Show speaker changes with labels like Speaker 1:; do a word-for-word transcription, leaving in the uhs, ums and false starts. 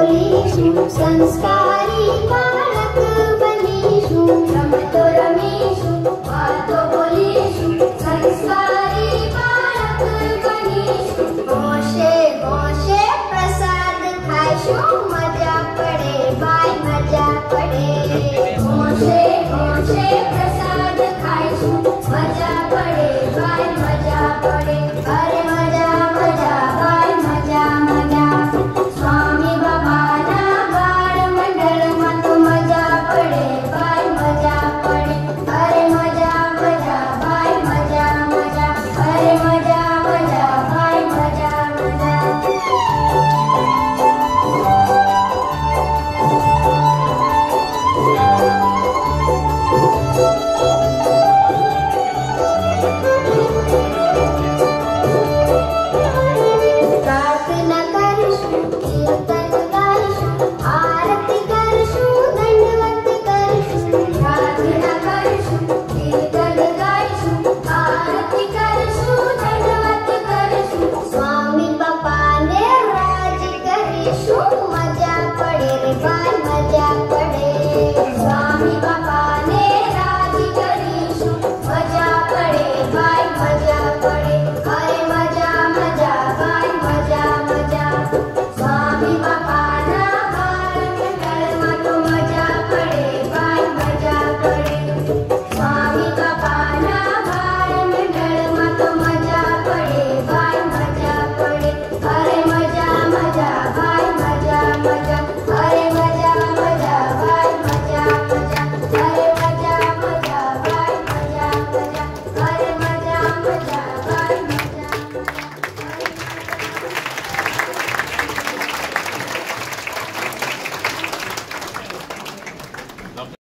Speaker 1: બોલીશું, સંસ્કારી બાળક બનીશું. રમતો રમીશું, વાતો બોલીશું, સંસ્કારી બાળક બનીશું. હોશે હોશે પ્રસાદ ખાઈશું, મજા પડે ભાઈ મજા પડે. હોશે હોશે પ્રસાદ ખાઈશું, મજા પડે ભાઈ મજા પડે. અરે મજા મજા ભાઈ મજા મજા. સ્વામી બાબાના બાળ મંડળમાં તો મજા પડે ભાઈ મજા પડે. અરે મજા મજા ભાઈ મજા મજા. અરે મજા મજા ભાઈ મજા મજા. પ્રાર્થના કરીશું, કીર્તન ગાઈશું, આરતી કરીશું, દંડવત કરીશું. પ્રાર્થના કરીશું, કીર્તન ગાઈશું, આરતી કરીશું, દંડવત કરીશું. સ્વામી બાપાને રાજ કરીશું, મજા